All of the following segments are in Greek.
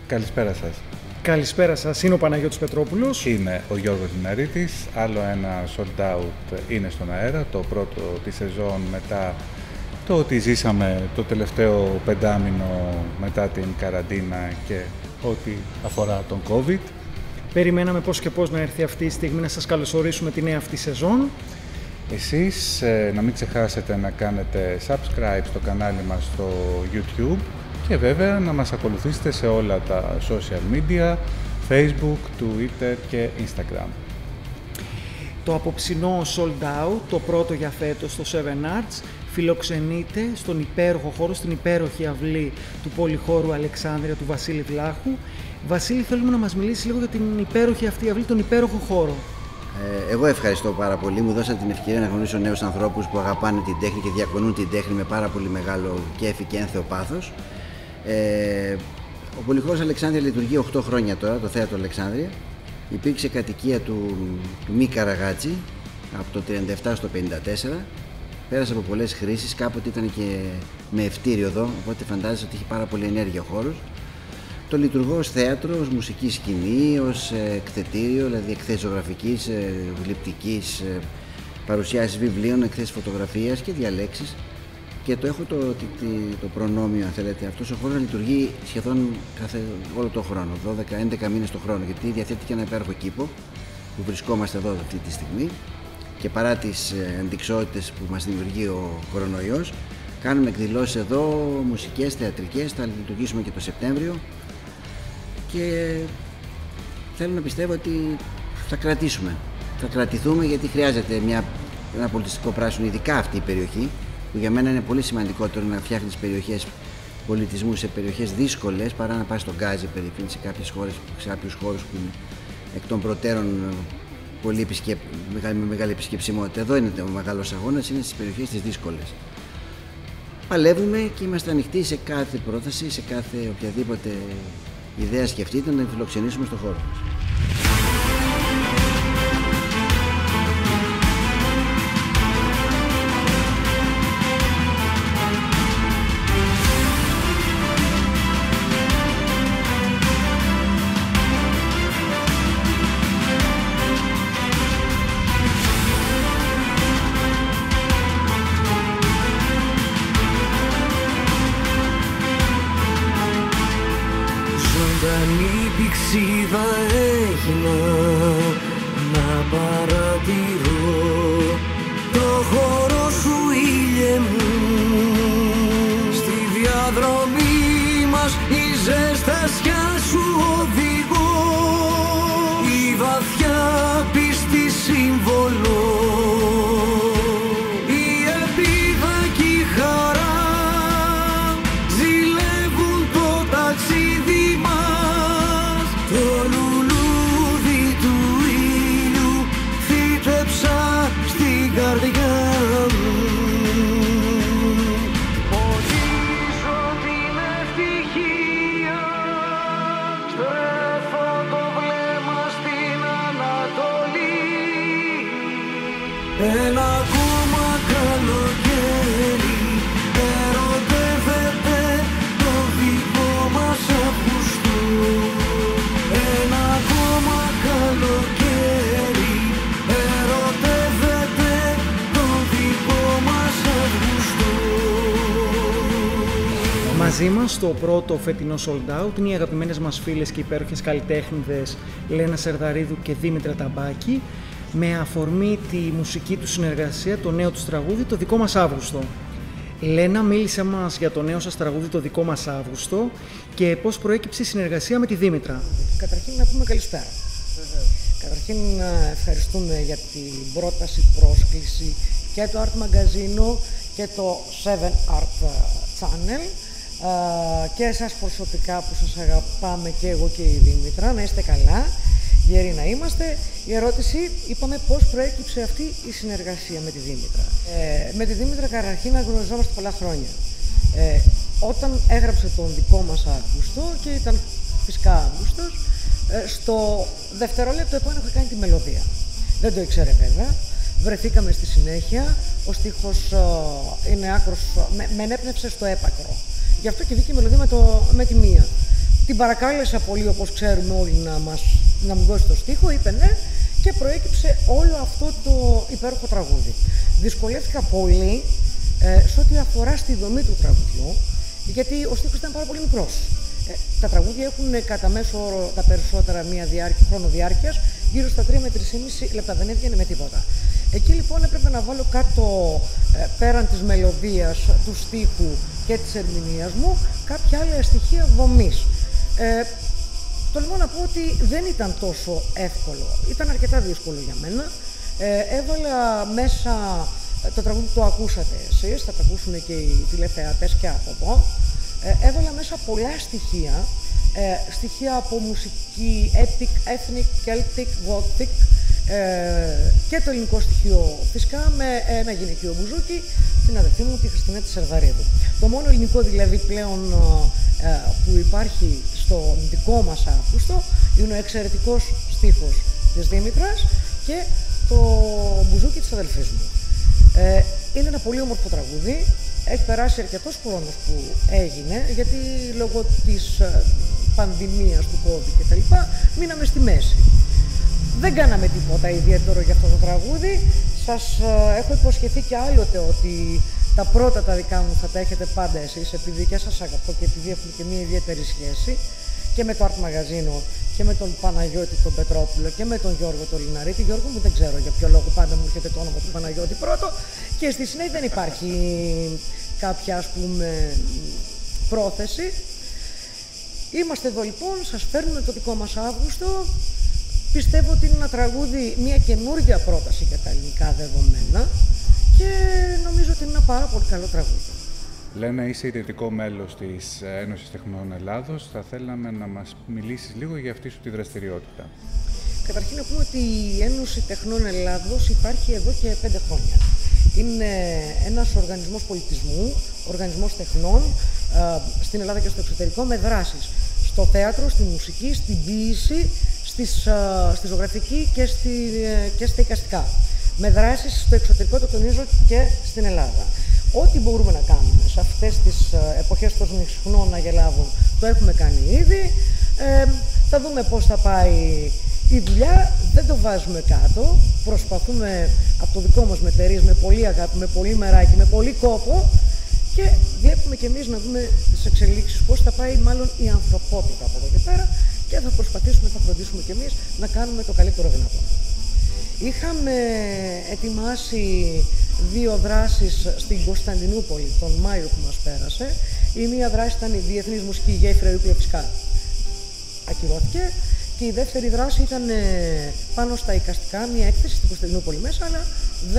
Καλησπέρα σας. Καλησπέρα σας, είναι ο Παναγιώτης Πετρόπουλος. Είμαι ο Γιώργος Λιναρίτης. Άλλο ένα sold out είναι στον αέρα, το πρώτο τη σεζόν μετά το ότι ζήσαμε το τελευταίο πεντάμινο μετά την καραντίνα και ό,τι αφορά τον COVID. Περιμέναμε πώς και πώς να έρθει αυτή η στιγμή να σας καλωσορίσουμε τη νέα αυτή σεζόν. Εσείς να μην ξεχάσετε να κάνετε subscribe στο κανάλι μας στο YouTube και βέβαια να μας ακολουθήσετε σε όλα τα social media, Facebook, Twitter και Instagram. Το απόψινό sold out, το πρώτο για φέτος στο Seven Arts, φιλοξενείται στον υπέροχο χώρο, στην υπέροχη αυλή του πολυχώρου Αλεξάνδρεια του Βασίλη Βλάχου. Βασίλη, θέλουμε να μας μιλήσει λίγο για την υπέροχη αυτή αυλή, τον υπέροχο χώρο. Εγώ ευχαριστώ πάρα πολύ. Μου δώσατε την ευκαιρία να γνωρίσω νέους ανθρώπους που αγαπάνε την τέχνη και διακονούν την τέχνη με πάρα πολύ μεγάλο κέφι και ένθεο πάθος. Ο πολυχώρος Αλεξάνδρεια λειτουργεί 8 χρόνια τώρα, το θέατρο Αλεξάνδρεια. Υπήρξε κατοικία του Μη Καραγάτζη από το 1937 στο 1954. Πέρασε από πολλές χρήσεις, κάποτε ήταν και με ευτήριο εδώ, οπότε φαντάζεσαι ότι έχει πάρα πολύ ενέργεια ο χώρος. Το λειτουργώ ως θέατρο, ως μουσική σκηνή, ως εκθετήριο, δηλαδή εκθέσεις ζωγραφικής, γλυπτικής, παρουσιάσεις βιβλίων, εκθέσεις φωτογραφίας και διαλέξεις. Και το έχω το προνόμιο, αν θέλετε, αυτός ο χώρος λειτουργεί σχεδόν όλο τον χρόνο, 12-11 μήνες το χρόνο, γιατί διαθέτει και ένα υπέροχο κήπο που βρισκόμαστε εδώ αυτή τη στιγμή και παρά τις αντιξότητες που μας δημιουργεί ο κορονοϊός, κάνουμε εκδηλώσεις εδώ, μουσικές, θεατρικές, θα λειτουργήσουμε και το Σεπτέμβριο και θέλω να πιστεύω ότι θα κρατήσουμε. Θα κρατηθούμε γιατί χρειάζεται ένα πολιτιστικό πράσινο, ειδικά αυτή η περιοχή, που για μένα είναι πολύ σημαντικότερο να φτιάχνεις περιοχές πολιτισμού σε περιοχές δύσκολες παρά να πας στον Γκάζι περιφήνει σε κάποιους χώρους που είναι εκ των προτέρων με μεγάλη επισκεψιμότητα. Εδώ είναι ο μεγάλος αγώνας, είναι στις περιοχές τις δύσκολες. Παλεύουμε και είμαστε ανοιχτοί σε κάθε πρόταση, σε κάθε οποιαδήποτε ιδέα σκεφτείτε να φιλοξενήσουμε στον χώρο μας. Ζωντανή πηξίδα έγινα να παρατηρώ το χώρο σου, ήλιε μου. Στη διαδρομή μας η ζεστασιά σου οδηγώ, η βαθιά πίστη σύμβολο, η ελπίδα και η χαρά ζηλεύουν το ταξίδι μας. Το λουλούδι του ήλιου φύτεψα στην καρδιά μου. Πονίζω την ευτυχία, στρέφω το βλέμμα στην Ανατολή. Ένα ακόμα καλοκαίρι ερωτεύεται το δικό μας Αυγουστό. Ένα ακόμα καλοκαίρι ερωτεύεται το δικό μας Αυγουστό. Μαζί μας στο πρώτο φετινό sold out είναι οι αγαπημένες μας φίλες και υπέροχες καλλιτέχνηδες Λένα Σερδαρίδου και Δήμητρα Ταμπάκη, με αφορμή τη μουσική του συνεργασία, το νέο τους τραγούδι, το δικό μας Αύγουστο. Λένα, μίλησε μας για το νέο σας τραγούδι, το δικό μας Αύγουστο, και πώς προέκυψε η συνεργασία με τη Δήμητρα. Καταρχήν να πούμε καλησπέρα. Καταρχήν ευχαριστούμε για την πρόταση, πρόσκληση και το Art Magazine και το 7 Art Channel και εσάς προσωπικά που σας αγαπάμε και εγώ και η Δήμητρα. Να είστε καλά, γεροί να είμαστε. Η ερώτηση, είπαμε πώς προέκυψε αυτή η συνεργασία με τη Δήμητρα. Με τη Δήμητρα καταρχήν να γνωριζόμαστε πολλά χρόνια. Όταν έγραψε τον δικό μας Αύγουστο και ήταν φυσικά Αύγουστος, στο δευτερόλεπτο επόμενο είχα κάνει τη μελωδία. Δεν το ήξερε βέβαια. Βρεθήκαμε στη συνέχεια. Ο στίχος είναι άκρος, με ενέπνευσε στο έπακρο. Γι' αυτό και βγήκε η μελωδία με τη μία. Την παρακάλεσα πολύ, όπως ξέρουμε όλοι, να μου δώσει το στίχο, είπε ναι και προέκυψε όλο αυτό το υπέροχο τραγούδι. Δυσκολεύτηκα πολύ σε ό,τι αφορά στη δομή του τραγουδιού, γιατί ο στίχος ήταν πάρα πολύ μικρός. Τα τραγούδια έχουν κατά μέσο όρο τα περισσότερα μία χρόνο διάρκειας γύρω στα 3 με 3,5 λεπτά, δεν έβγαινε με τίποτα. Εκεί λοιπόν έπρεπε να βάλω κάτω, πέραν της μελωδίας, του στίχου και της ερμηνείας μου, κάποια άλλα στοιχεία δομής. Τολμώ να πω ότι δεν ήταν τόσο εύκολο, ήταν αρκετά δύσκολο για μένα. Έβαλα μέσα, το τραγούδι το ακούσατε εσείς, θα το ακούσουν και οι τηλεθεατές και από εδώ. Έβαλα μέσα πολλά στοιχεία, στοιχεία από μουσική, epic, ethnic, celtic, gothic και το ελληνικό στοιχείο φυσικά με ένα γυναικείο μπουζούκι, την αδελφή μου, τη Χριστίνα τη Σερδαρίδου. Το μόνο ελληνικό δηλαδή πλέον που υπάρχει στο δικό μας Αύγουστο είναι ο εξαιρετικός στίχος της Δήμητρας και το μπουζούκι της αδελφής μου. Είναι ένα πολύ όμορφο τραγούδι. Έχει περάσει αρκετός χρόνος που έγινε, γιατί λόγω της πανδημίας του COVID και τα λοιπά, μείναμε στη μέση. Δεν κάναμε τίποτα ιδιαίτερο για αυτό το τραγούδι. Σας έχω υποσχεθεί και άλλοτε ότι τα πρώτα τα δικά μου θα τα έχετε πάντα εσείς, επειδή και σας αγαπώ και επειδή έχουμε και μια ιδιαίτερη σχέση και με το Art Magazine και με τον Παναγιώτη τον Πετρόπουλο και με τον Γιώργο τον Λιναρίτη. Γιώργο μου, δεν ξέρω για ποιο λόγο πάντα μου έρχεται το όνομα του Παναγιώτη πρώτο και στη συνέχεια δεν υπάρχει κάποια, ας πούμε, πρόθεση. Είμαστε εδώ λοιπόν, σας φέρνουμε το δικό μας Αύγουστο. Πιστεύω ότι είναι ένα τραγούδι, μια καινούργια πρόταση για τα ελληνικά δεδομένα και νομίζω ότι είναι ένα πάρα πολύ καλό τραγούδι. Λένα, είσαι ιδρυτικό μέλος της Ένωσης Τεχνών Ελλάδος. Θα θέλαμε να μας μιλήσεις λίγο για αυτή σου τη δραστηριότητα. Καταρχήν να πούμε ότι η Ένωση Τεχνών Ελλάδος υπάρχει εδώ και 5 χρόνια. Είναι ένας οργανισμός πολιτισμού, οργανισμός τεχνών στην Ελλάδα και στο εξωτερικό, με δράσεις στο θέατρο, στη μουσική, στην ποίηση, στη ζωγραφική και στα εικαστικά. Με δράσεις στο εξωτερικό, το τονίζω, και στην Ελλάδα. Ό,τι μπορούμε να κάνουμε σε αυτές τις εποχές των συχνών να γελάβουν, το έχουμε κάνει ήδη. Θα δούμε πώς θα πάει η δουλειά, δεν το βάζουμε κάτω. Προσπαθούμε από το δικό μας μετερής, με πολύ αγάπη, με πολύ μεράκι, με πολύ κόπο και βλέπουμε κι εμείς να δούμε τις εξελίξεις, πώς θα πάει μάλλον η ανθρωπότητα από εδώ και πέρα και θα προσπαθήσουμε, θα φροντίσουμε κι εμείς να κάνουμε το καλύτερο δυνατό. Είχαμε ετοιμάσει 2 δράσεις στην Κωνσταντινούπολη τον Μάιο που μας πέρασε. Η μία δράση ήταν η Διεθνής Μουσική Γέφυρα, η οποία φυσικά ακυρώθηκε, και η δεύτερη δράση ήταν πάνω στα εικαστικά, μια έκθεση στην Κωνσταντινούπολη μέσα, αλλά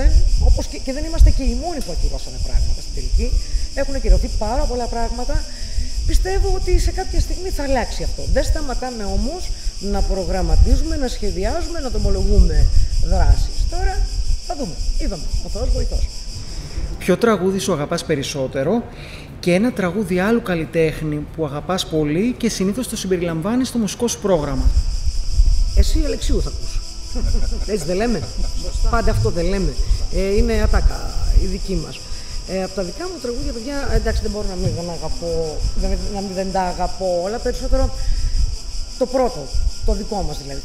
και δεν είμαστε και οι μόνοι που ακυρώσανε πράγματα στην τελική. Έχουν ακυρωθεί πάρα πολλά πράγματα. Πιστεύω ότι σε κάποια στιγμή θα αλλάξει αυτό. Δεν σταματάμε όμως να προγραμματίζουμε, να σχεδιάζουμε, να δομολογούμε δράσεις. Τώρα θα δούμε. Είδαμε. Ο Θεός βοηθός. Ποιο τραγούδι σου αγαπάς περισσότερο και ένα τραγούδι άλλου καλλιτέχνη που αγαπάς πολύ και συνήθως το συμπεριλαμβάνεις στο μουσικό σου πρόγραμμα? Εσύ Αλεξίου θα ακούς. Έτσι δεν λέμε? Πάντα αυτό δεν λέμε. Είναι ατάκα η δική μας. Από τα δικά μου τραγούδια, παιδιά, εντάξει, δεν μπορώ να δεν τα αγαπώ όλα. Περισσότερο το πρώτο, το δικό μας δηλαδή,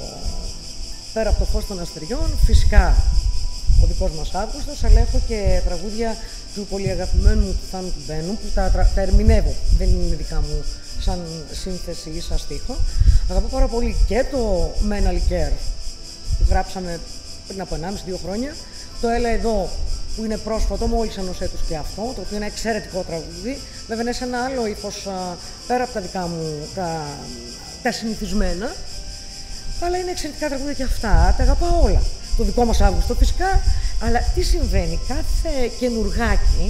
πέρα από το φως των αστεριών, φυσικά ο δικός μας Αύγουστος, αλλά έχω και τραγούδια του πολύ αγαπημένου μου του Θάνου του Μπένου, που τα ερμηνεύω, δεν είναι δικά μου σαν σύνθεση ή σαν στίχο. Αγαπώ πάρα πολύ και το Μένα Λικέρ που γράψαμε πριν από 1,5-2 χρόνια, το Έλα Εδώ που είναι πρόσφατο, μόλις ενός έτους και αυτό, το οποίο είναι εξαιρετικό τραγούδι. Βέβαια είναι σε ένα άλλο ύφος πέρα από τα δικά μου τα συνηθισμένα, αλλά είναι εξαιρετικά τραγούδια και αυτά, τα αγαπάω όλα. Το δικό μας Αύγουστο φυσικά, αλλά τι συμβαίνει, κάθε καινουργάκι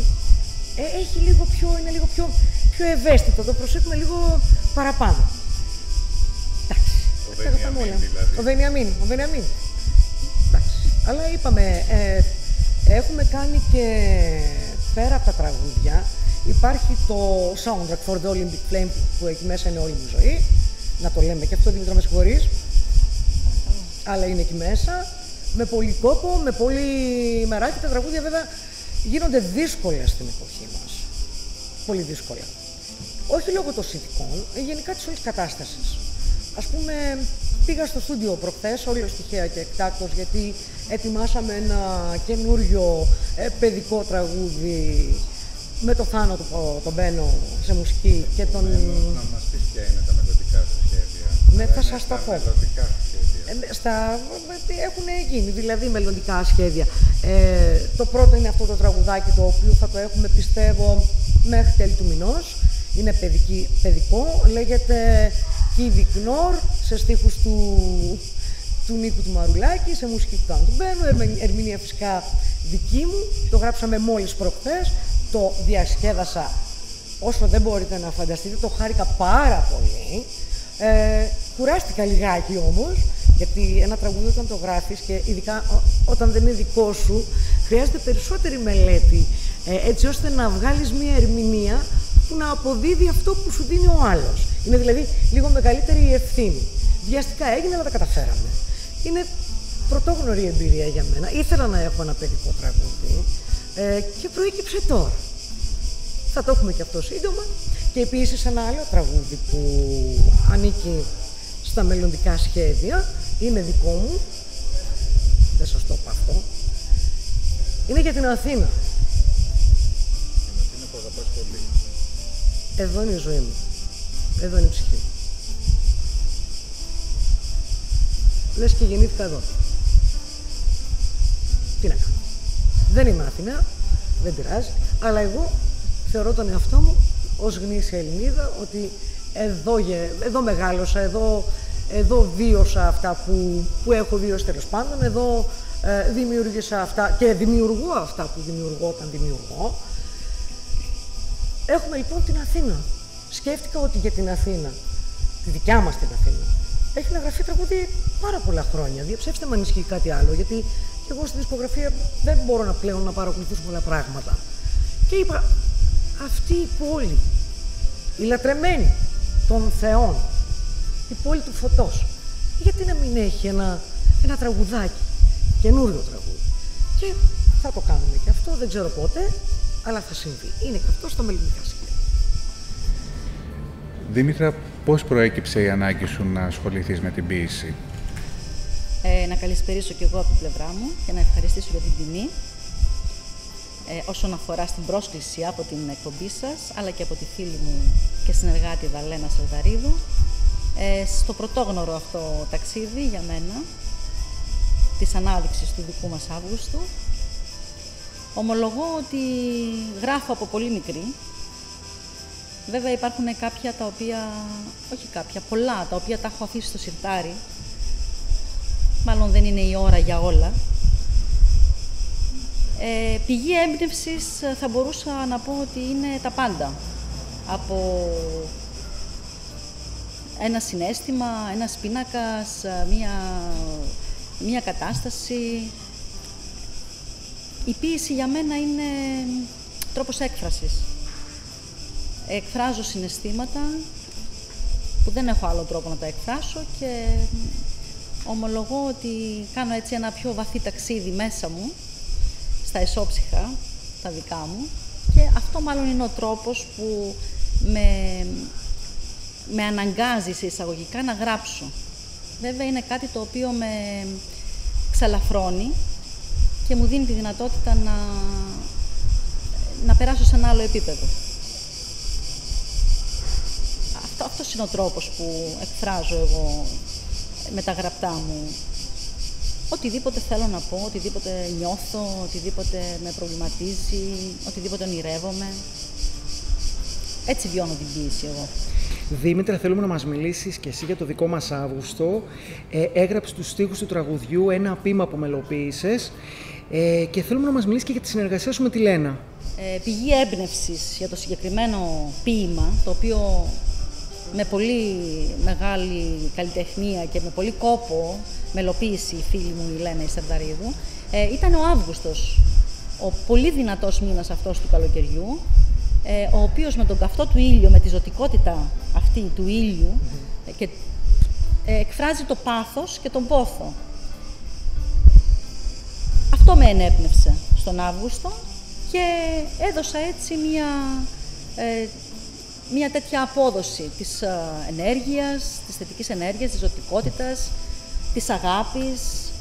είναι λίγο πιο ευαίσθητο, το προσέχουμε λίγο παραπάνω. Εντάξει, τα αγαπάμε όλα. Ο Βενιαμίν. Εντάξει, αλλά είπαμε, έχουμε κάνει και πέρα από τα τραγούδια, υπάρχει το soundtrack for the Olympic Flame που εκεί μέσα είναι όλη μου ζωή. Να το λέμε και αυτό, Δήμητρα, με συγχωρείς. Αλλά είναι εκεί μέσα, με πολύ κόπο, με πολύ μεράκι. Τα τραγούδια βέβαια γίνονται δύσκολα στην εποχή μας. Πολύ δύσκολα. όχι λόγω των συνθηκών, γενικά της όλης κατάστασης. Ας πούμε, πήγα στο στούντιο προχθές, όλος τυχαία και εκτάκτος, γιατί ετοιμάσαμε ένα καινούριο παιδικό τραγούδι με το Θάνο τον Μπαίνο σε μουσική και τον... Να μας πεις ποια είναι τα μελλοντικά σου σχέδια. Ναι, θα σας τα πω. Μελλοντικά σχέδια. Έχουν γίνει, δηλαδή μελλοντικά σχέδια. Το πρώτο είναι αυτό το τραγουδάκι, το οποίο θα το έχουμε, πιστεύω, μέχρι τέλη του μηνός. Είναι παιδικό, λέγεται Kid Ignore, σε στίχους του Νίκου του Μαρουλάκη, σε μουσική του Θάνου του Μπαίνου, ερμηνεία φυσικά δική μου. Το γράψαμε μόλις προχθές, το διασκέδασα όσο δεν μπορείτε να φανταστείτε, το χάρηκα πάρα πολύ. Κουράστηκα λιγάκι όμως, γιατί ένα τραγούδι όταν το γράφεις και ειδικά όταν δεν είναι δικό σου, χρειάζεται περισσότερη μελέτη, έτσι ώστε να βγάλεις μια ερμηνεία που να αποδίδει αυτό που σου δίνει ο άλλος. Είναι δηλαδή λίγο μεγαλύτερη η ευθύνη. Βιαστικά έγινε, αλλά τα καταφέραμε. Είναι πρωτόγνωρη εμπειρία για μένα. Ήθελα να έχω ένα παιδικό τραγούδι και προέκυψε τώρα. Θα το έχουμε και αυτό σύντομα. Και επίσης ένα άλλο τραγούδι που ανήκει στα μελλοντικά σχέδια, είναι δικό μου, δεν σας το είπα αυτό, είναι για την Αθήνα. Την Αθήνα που αγαπάς πολύ. Εδώ είναι η ζωή μου, εδώ είναι η ψυχή μου. Λες και γεννήθηκα εδώ. Τι να κάνω. Δεν είμαι Αθηνά, δεν πειράζει, αλλά εγώ θεωρώ τον εαυτό μου ως γνήσια Ελληνίδα, ότι εδώ μεγάλωσα, εδώ βίωσα αυτά που έχω βίωσει τέλος πάντων, εδώ δημιούργησα αυτά και δημιουργώ αυτά που δημιουργώ όταν δημιουργώ. Έχουμε λοιπόν την Αθήνα. Σκέφτηκα ότι για την Αθήνα, τη δικιά μας την Αθήνα, έχει να γραφεί τραγούδι πάρα πολλά χρόνια. Διαψεύστε με αν ισχύει κάτι άλλο, γιατί και εγώ στη δισκογραφία δεν μπορώ πλέον να παρακολουθήσω πολλά πράγματα. Και είπα, αυτή η πόλη, η λατρεμένη των θεών, η πόλη του φωτός, γιατί να μην έχει ένα τραγουδάκι, καινούριο τραγούδι. Και θα το κάνουμε και αυτό, δεν ξέρω πότε, αλλά θα συμβεί. Είναι και αυτό στα μελλοντικά σχέδια. Δήμητρα, πώς προέκυψε η ανάγκη σου να ασχοληθείς με την ποίηση? Να καλησπερίσω και εγώ από την πλευρά μου και να ευχαριστήσω για την τιμή όσον αφορά στην πρόσκληση από την εκπομπή σας, αλλά και από τη φίλη μου και συνεργάτη Δαλένα Σαρδαρίδου, στο πρωτόγνωρο αυτό ταξίδι για μένα, της ανάδειξης του δικού μας Αύγουστου. Ομολογώ ότι γράφω από πολύ μικρή. Βέβαια υπάρχουν κάποια τα οποία, όχι κάποια, πολλά τα οποία τα έχω αφήσει στο σιρτάρι. Μάλλον δεν είναι η ώρα για όλα. Πηγή έμπνευσης θα μπορούσα να πω ότι είναι τα πάντα. Από ένα συναίσθημα, ένας πίνακας, μία κατάσταση. Η ποίηση για μένα είναι τρόπος έκφρασης. Εκφράζω συναισθήματα που δεν έχω άλλο τρόπο να τα εκφράσω και ομολογώ ότι κάνω έτσι ένα πιο βαθύ ταξίδι μέσα μου, στα εσώψυχα, τα δικά μου, και αυτό μάλλον είναι ο τρόπος που με αναγκάζει σε εισαγωγικά να γράψω. Βέβαια είναι κάτι το οποίο με ξαλαφρώνει και μου δίνει τη δυνατότητα να περάσω σε ένα άλλο επίπεδο. Αυτός είναι ο τρόπος που εκφράζω εγώ με τα γραπτά μου. Οτιδήποτε θέλω να πω, οτιδήποτε νιώθω, οτιδήποτε με προβληματίζει, οτιδήποτε ονειρεύομαι. Έτσι βιώνω την ποίηση εγώ. Δήμητρα, θέλουμε να μας μιλήσεις και εσύ για το δικό μας Αύγουστο. Έγραψες τους στίχους του τραγουδιού, ένα ποίημα που μελοποίησες, και θέλουμε να μας μιλήσεις και για τη συνεργασία σου με τη Λένα. Πηγή έμπνευσης για το συγκεκριμένο ποίημα, το οποίο με πολύ μεγάλη καλλιτεχνία και με πολύ κόπο μελοποίησε η φίλη μου η Λένα η Σαρδαρίδου, ήταν ο Αύγουστος, ο πολύ δυνατός μήνας αυτός του καλοκαιριού, ο οποίος με τον καυτό του ήλιο, με τη ζωτικότητα αυτή του ήλιου, και εκφράζει το πάθος και τον πόθο. Αυτό με ενέπνευσε στον Αύγουστο και έδωσα έτσι μια τέτοια απόδοση της ενέργειας, της θετικής ενέργειας, της ζωτικότητας, της αγάπης,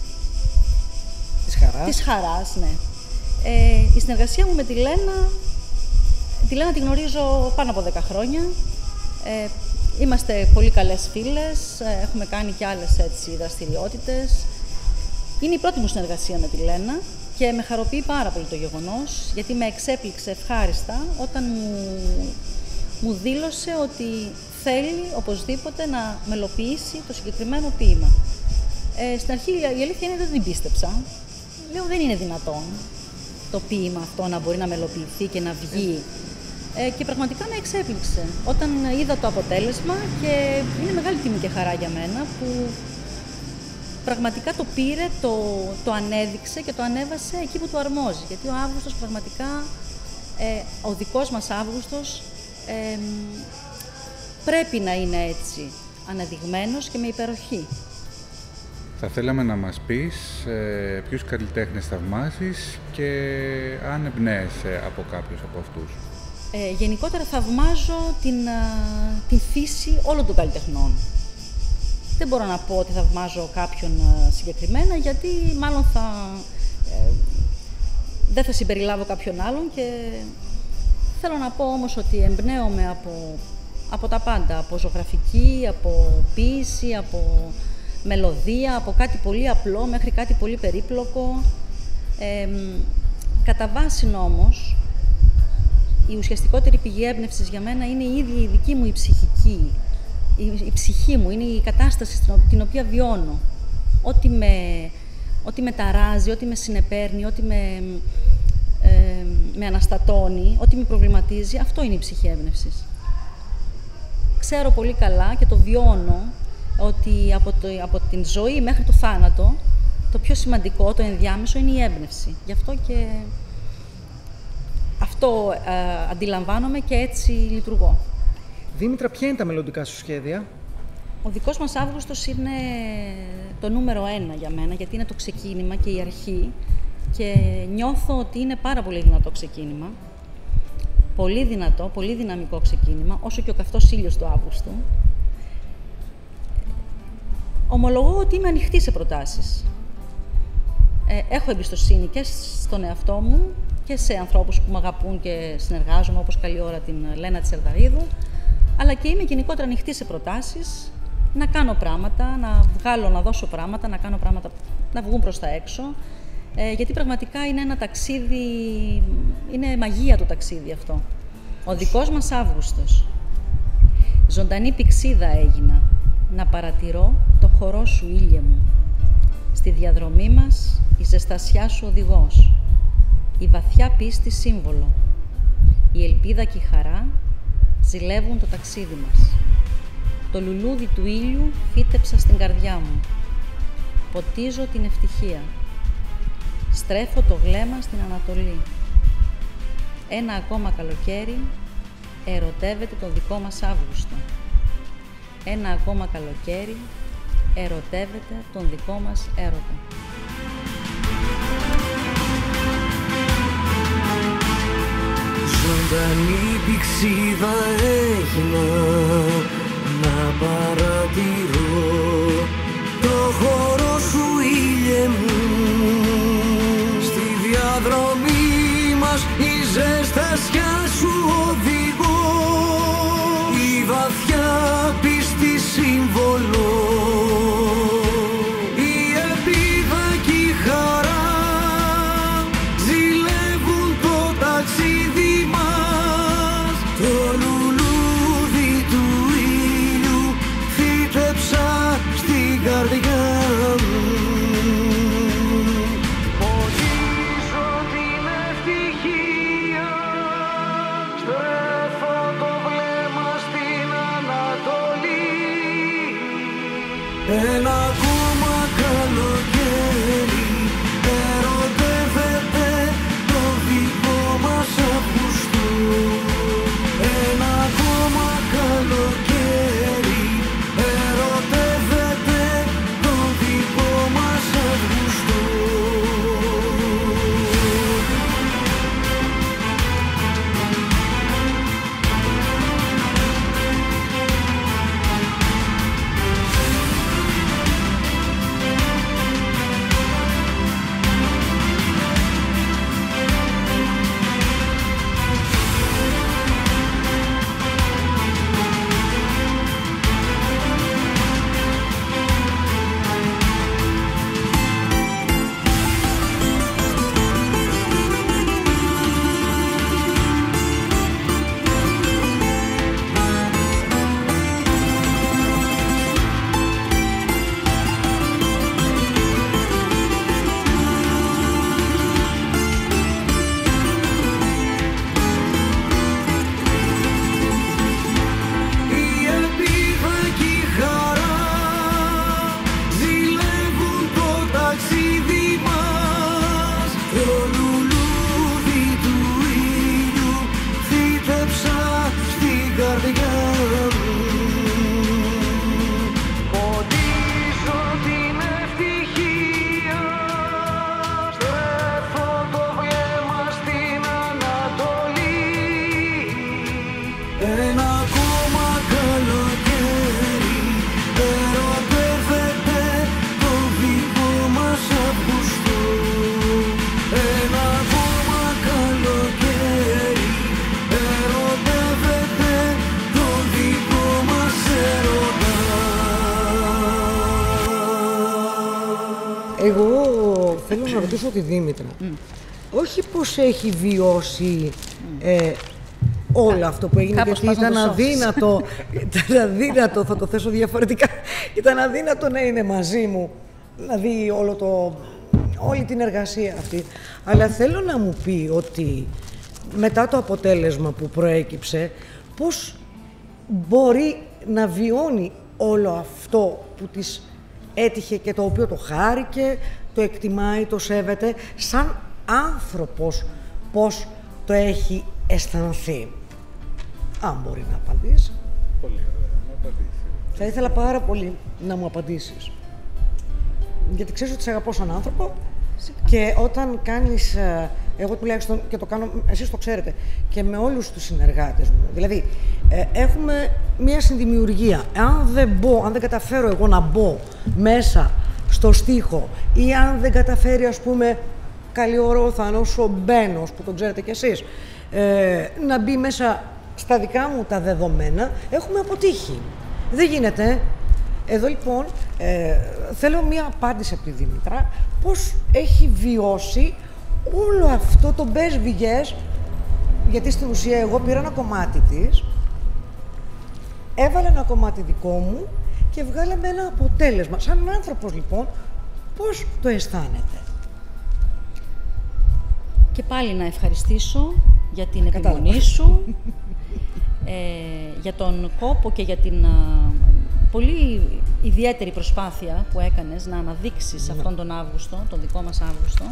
της χαράς, ναι. Η συνεργασία μου με τη Λένα τη γνωρίζω πάνω από 10 χρόνια. Είμαστε πολύ καλές φίλες, έχουμε κάνει και άλλες έτσι δραστηριότητες. Είναι η πρώτη μου συνεργασία με τη Λένα και με χαροποιεί πάρα πολύ το γεγονός, γιατί με εξέπληξε ευχάριστα όταν μου δήλωσε ότι θέλει οπωσδήποτε να μελοποιήσει το συγκεκριμένο ποίημα. Στην αρχή η αλήθεια είναι ότι δεν την πίστεψα. Λέω δεν είναι δυνατόν το ποίημα αυτό να μπορεί να μελοποιηθεί και να βγει. Και πραγματικά με εξέπληξε όταν είδα το αποτέλεσμα και είναι μεγάλη τιμή και χαρά για μένα που πραγματικά το πήρε, το ανέδειξε και το ανέβασε εκεί που του αρμόζει. Γιατί ο Αύγουστος πραγματικά, ο δικός μας Αύγουστος, πρέπει να είναι έτσι, αναδειγμένος και με υπεροχή. Θα θέλαμε να μας πεις ποιους καλλιτέχνες θαυμάζεις και αν εμπνέεσαι από κάποιους από αυτούς. Γενικότερα θαυμάζω την φύση όλων των καλλιτεχνών. Δεν μπορώ να πω ότι θαυμάζω κάποιον συγκεκριμένα, γιατί μάλλον δεν θα συμπεριλάβω κάποιον άλλον και θέλω να πω όμως ότι εμπνέομαι από τα πάντα, από ζωγραφική, από ποίηση, από μελωδία, από κάτι πολύ απλό μέχρι κάτι πολύ περίπλοκο. Κατά βάση όμως, η ουσιαστικότερη πηγή έμπνευσης για μένα είναι η ίδια η δική μου η ψυχική, η ψυχή μου, είναι η κατάσταση την οποία βιώνω. Ό,τι με ταράζει, ό,τι με συνεπέρνει, ό,τι με αναστατώνει, ό,τι με προβληματίζει, αυτό είναι η ψυχή έμπνευσης. Ξέρω πολύ καλά και το βιώνω ότι από την ζωή μέχρι το θάνατο, το πιο σημαντικό, το ενδιάμεσο, είναι η έμπνευση. Γι' αυτό και αυτό αντιλαμβάνομαι και έτσι λειτουργώ. Δήμητρα, ποια είναι τα μελλοντικά σου σχέδια? Ο δικός μας Αύγουστος είναι το νούμερο 1 για μένα, γιατί είναι το ξεκίνημα και η αρχή και νιώθω ότι είναι πάρα πολύ δυνατό ξεκίνημα. Πολύ δυνατό, πολύ δυναμικό ξεκίνημα, όσο και ο καυτός ήλιος του Αύγουστου. Ομολογώ ότι είμαι ανοιχτή σε προτάσεις. Έχω εμπιστοσύνη και στον εαυτό μου και σε ανθρώπους που με αγαπούν και συνεργάζομαι, όπως καλή ώρα την Λένα τη Σερδαρίδου, αλλά και είμαι γενικότερα ανοιχτή σε προτάσεις, να κάνω πράγματα, να δώσω πράγματα, να κάνω πράγματα να βγουν προς τα έξω, γιατί πραγματικά είναι ένα ταξίδι, είναι μαγεία το ταξίδι αυτό. Ο δικός μας Αύγουστος. Ζωντανή πυξίδα έγινα, να παρατηρώ το χορό σου, ήλιε μου. Στη διαδρομή μας η ζεστασιά σου οδηγός, η βαθιά πίστη σύμβολο, η ελπίδα και η χαρά ζηλεύουν το ταξίδι μας. Το λουλούδι του ήλιου φύτεψα στην καρδιά μου, ποτίζω την ευτυχία, στρέφω το βλέμμα στην Ανατολή. Ένα ακόμα καλοκαίρι ερωτεύεται τον δικό μας Αύγουστο. Ένα ακόμα καλοκαίρι ερωτεύεται τον δικό μας έρωτα. Ζωντανή πυξίδα έγινα, να παρατηρώ το χώρο σου, ήλιε μου. Στη διαδρομή μας η ζεστασιά σου οδηγώ, η βαθιά πίστη σύμβολο, η ελπίδα και η χαρά ζηλεύουν το ταξίδι μας. Το λουλούδι του ήλιου φύτεψα στην καρδιά μου. Ποτίζω την ευτυχία, στρέφω το βλέμμα στην Ανατολή. Ένα ακόμα καλοκαίρι ερωτεύεται το δικό μας Αύγουστο. Ένα ακόμα καλοκαίρι ερωτεύεται το δικό μας Αύγουστο. Εγώ θέλω να ρωτήσω τη Δήμητρα. Όχι πώς έχει βιώσει όλο αυτό που έγινε, Κάπως γιατί πας να ήταν το σώσεις. αδύνατο, θα το θέσω διαφορετικά, ήταν αδύνατο να είναι μαζί μου, να δει όλη την εργασία αυτή. Αλλά θέλω να μου πει ότι μετά το αποτέλεσμα που προέκυψε, πώς μπορεί να βιώνει όλο αυτό που της έτυχε και το οποίο το χάρηκε, το εκτιμάει, το σέβεται, σαν άνθρωπος, πώς το έχει αισθανθεί. Αν μπορεί να απαντήσει. Πολύ ωραία, να απαντήσει. Θα ήθελα πάρα πολύ να μου απαντήσεις. Γιατί ξέρεις ότι σε αγαπώ σαν άνθρωπο και όταν κάνεις, εγώ τουλάχιστον και το κάνω, εσείς το ξέρετε, και με όλους τους συνεργάτες μου. Δηλαδή, έχουμε μία συνδημιουργία. Αν δεν καταφέρω εγώ να μπω μέσα στο στίχο ή αν δεν καταφέρει, ας πούμε, καλή ώρα ο Θάνος ο Μπένος, που τον ξέρετε κι εσείς, να μπει μέσα στα δικά μου τα δεδομένα, έχουμε αποτύχει. Δεν γίνεται. Εδώ λοιπόν θέλω μία απάντηση από τη Δήμητρα, πώς έχει βιώσει όλο αυτό το μπες-βιγές, γιατί στην ουσία εγώ πήρα ένα κομμάτι της, έβαλα ένα κομμάτι δικό μου και βγάλαμε ένα αποτέλεσμα. Σαν άνθρωπος λοιπόν, πώς το αισθάνεται? Και πάλι να ευχαριστήσω για την επιμονή σου, για τον κόπο και για την πολύ ιδιαίτερη προσπάθεια που έκανες να αναδείξεις αυτόν τον Αύγουστο, τον δικό μας Αύγουστο.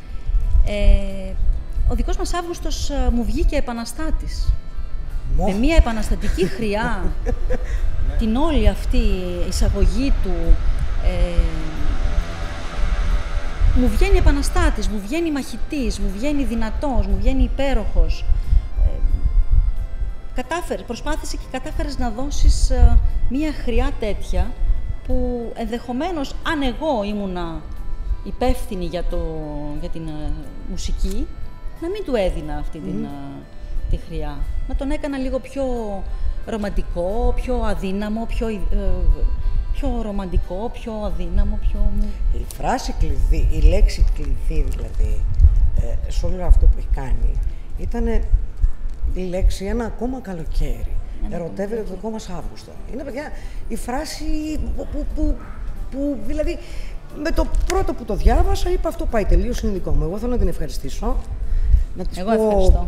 Ο δικός μας Αύγουστος μου βγήκε επαναστάτης. Με μια επαναστατική χρειά, την όλη αυτή εισαγωγή του, μου βγαίνει επαναστάτης, μου βγαίνει μαχητής, μου βγαίνει δυνατός, μου βγαίνει υπέροχος. Προσπάθησε και κατάφερες να δώσεις μία χρειά τέτοια που ενδεχομένως, αν εγώ ήμουνα υπεύθυνη για την μουσική, να μην του έδινα αυτή τη χρειά. Να τον έκανα λίγο πιο ρομαντικό, πιο αδύναμο, πιο ρομαντικό, πιο αδύναμο, πιο... Η φράση κλειδί, η λέξη κλειδί δηλαδή, σε όλο αυτό που έχει κάνει, ήταν η λέξη «ένα ακόμα καλοκαίρι». Ερωτεύεται το δικό μας Αύγουστο. Είναι, παιδιά, η φράση που δηλαδή, με το πρώτο που το διάβασα, είπα αυτό πάει τελείως, είναι δικό μου. Εγώ θέλω να την ευχαριστήσω. Να της Εγώ πω... ευχαριστώ.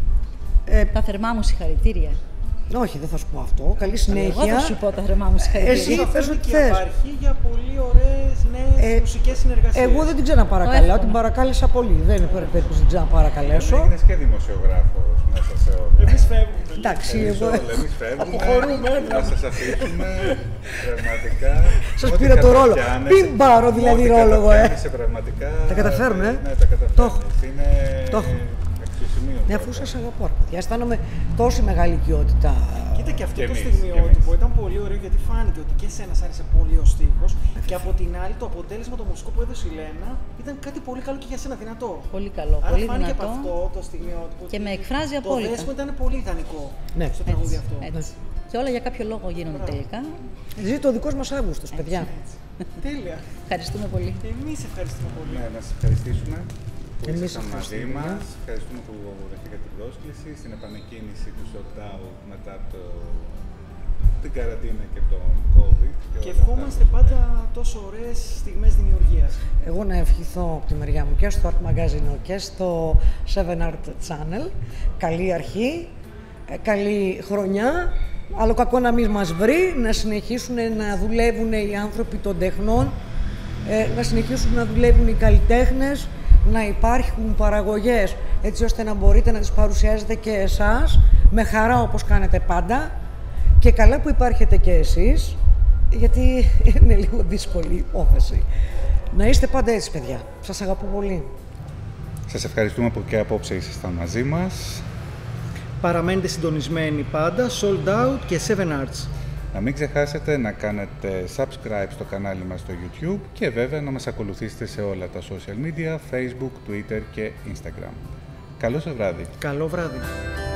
Τα θερμά μου συγχαρητήρια. Όχι, δεν θα σου πω αυτό. Καλή συνέχεια. Εγώ θα σου πω τα θερμά μου συγχαρητήρια. Εσύ πες ό,τι και θες. υπάρχει για πολύ ωραίες νέες μουσικές συνεργασίες. Εγώ δεν την ξαναπαρακαλάω, την παρακάλεσα πολύ. Δεν είναι περίπτωση να την ξαναπαρακαλέσω. Έγινες και δημοσιογράφος μέσα σε όλα. Εμείς φεύγουμε. Εντάξει, Εμείς εγώ... εμείς φεύγουμε, Αποχωρούμε. να σας αφήσουμε πραγματικά. Σας Ό,τι πήρα το ρόλο. καταπιάνεσαι, Μην πάρω δηλαδή ό,τι ρόλο εγώ, καταπιάνεσαι πραγματικά. Τα καταφέρουν, Ναι, τα καταφέρνεις. Το έχω. Είναι Το έχω. εξωσημείωτο. Ναι, αφού σας αγαπώ. Παιδιά, αισθάνομαι τόση μεγάλη οικειότητα. Κοίτα και αυτό Και το εμείς, στιγμιότυπο ήταν πολύ ωραίο γιατί φάνηκε ότι και εσένα σ' άρεσε πολύ ο στίχος και από την άλλη το αποτέλεσμα το μουσικό που έδωσε η Λένα ήταν κάτι πολύ καλό και για σένα δυνατό. Πολύ καλό, Άρα πολύ φάνηκε δυνατό. από αυτό το στιγμιότυπο. Και με εκφράζει Το απόλυτα. δέσμο ήταν πολύ ιδανικό Ναι, στο τραγούδι αυτό. Έτσι. Και όλα για κάποιο λόγο γίνονται τελικά. Ζήτω ο δικός μας Αύγουστος, παιδιά. Τέλεια. Ευχαριστούμε πολύ. Εμείς ευχαριστούμε πολύ. Ναι, να σας ευχαριστήσουμε που Εμείς ήσασταν μαζί ευχαριστούμε. μας. Ευχαριστούμε που δεχτήκατε την πρόσκληση στην επανεκκίνηση του sold out μετά την καραντίνα και τον COVID. Και όλα ευχόμαστε αυτά. πάντα τόσο ωραίες στιγμές δημιουργίας. Εγώ να ευχηθώ από τη μεριά μου και στο Art Magazine και στο 7 Art Channel. Καλή αρχή, καλή χρονιά. Άλλο κακό να μην μας βρει, να συνεχίσουν να δουλεύουν οι άνθρωποι των τεχνών, να συνεχίσουν να δουλεύουν οι καλλιτέχνες, να υπάρχουν παραγωγές έτσι ώστε να μπορείτε να τις παρουσιάζετε και εσάς με χαρά όπως κάνετε πάντα και καλά που υπάρχετε και εσείς γιατί είναι λίγο δύσκολη η υπόθεση. Να είστε πάντα έτσι, παιδιά. Σας αγαπώ πολύ. Σας ευχαριστούμε που και απόψε ήσασταν μαζί μας. Παραμένετε συντονισμένοι πάντα, sold out και 7 Arts. Να μην ξεχάσετε να κάνετε subscribe στο κανάλι μας στο YouTube και βέβαια να μας ακολουθήσετε σε όλα τα social media, Facebook, Twitter και Instagram. Καλό σας βράδυ! Καλό βράδυ.